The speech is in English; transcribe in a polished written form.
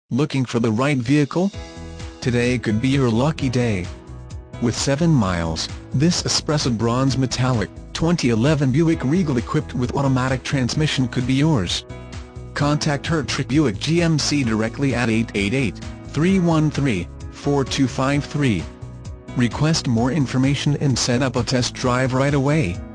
Looking for the right vehicle? Today could be your lucky day. With 7 miles, this Espresso Bronze Metallic 2011 Buick Regal equipped with automatic transmission could be yours. Contact Hertrich Buick GMC directly at 888-313-4253. Request more information and set up a test drive right away.